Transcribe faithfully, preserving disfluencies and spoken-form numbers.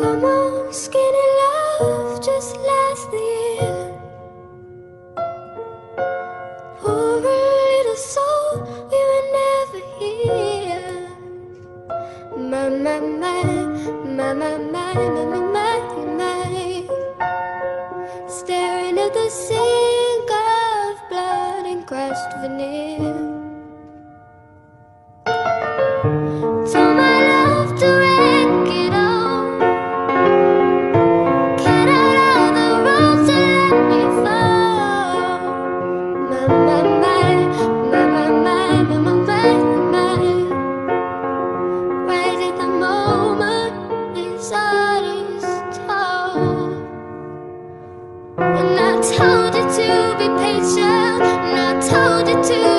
Come on, skinny love, just last the year. Poor little soul, we were never here. My, my, my, my, my, my, my, my, my, my. Staring at the sink of blood and crushed veneer. Told my love to wreck it all. Cut out all the roads to let me fall. My, my, my, my, my, my, my, my, my. Right at the moment his artist told. And I told you to be patient, and I told you to